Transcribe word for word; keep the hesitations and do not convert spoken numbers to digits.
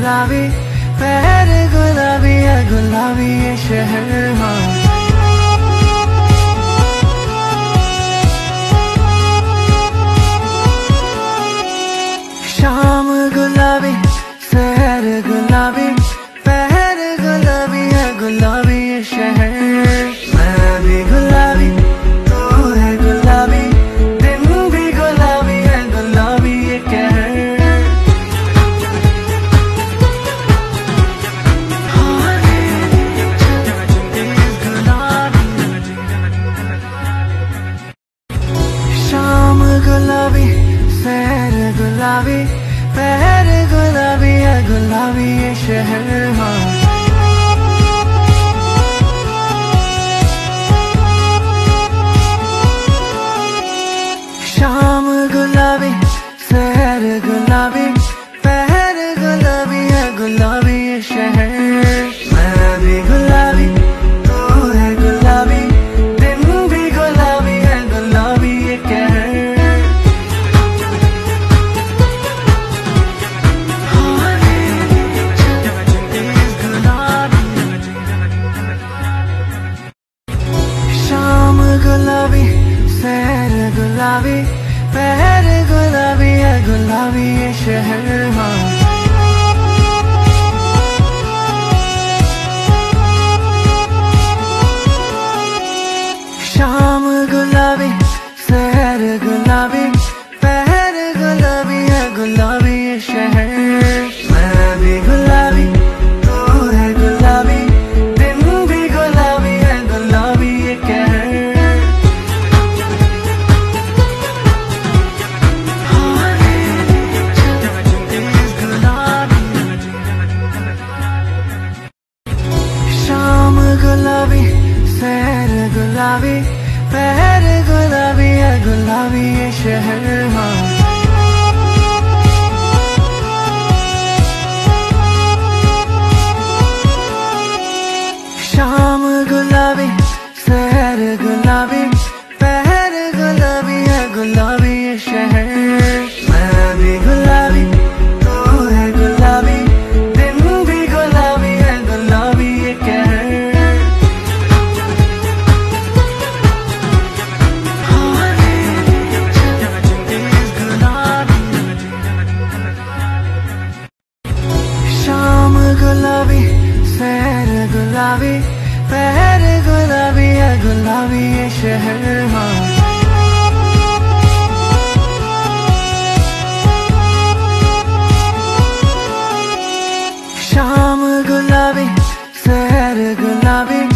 गुलाबी, पहर गुलाबी है गुलाबी ये शहर। हाँ शाम गुलाबी, शहर गुलाबी, पहर गुलाबी है गुलाबी ये शहर। मैं भी गुलाबी, तू है गुलाबी, दिन भी गुलाबी है गुलाबी ये कहर। शाम गुलाबी, शहर गुलाबी, पहर गुलाबी है गुलाबी ये शहर। हाँ शाम गुलाबी, शहर गुलाबी, पहर गुलाबी है गुलाबी ये शहर। मैं भी गुलाबी, तू है गुलाबी, दिन भी गुलाबी है गुलाबी ये कहर। शाम गुलाबी, शहर गुलाबी, पहर गुलाबी है गुलाबी ये शहर। हाँ शाम गुलाबी, शहर गुलाबी, पहर गुलाबी है गुलाबी ये शहर। मैं भी गुलाबी, तू है गुलाबी, दिन भी गुलाबी है गुलाबी ये कहर। शाम गुलाबी, शहर गुलाबी, पहर गुलाबी है गुलाबी ये शहर। हाँ शाम गुलाबी, शहर गुलाबी, पहर गुलाबी है गुलाबी ये शहर। मैं भी गुलाबी, तू है गुलाबी, दिन भी गुलाबी है गुलाबी ये कहर। शाम गुलाबी, शहर गुलाबी, पहर गुलाबी है गुलाबी ये शहर। हाँ शाम गुलाबी, शहर गुलाबी,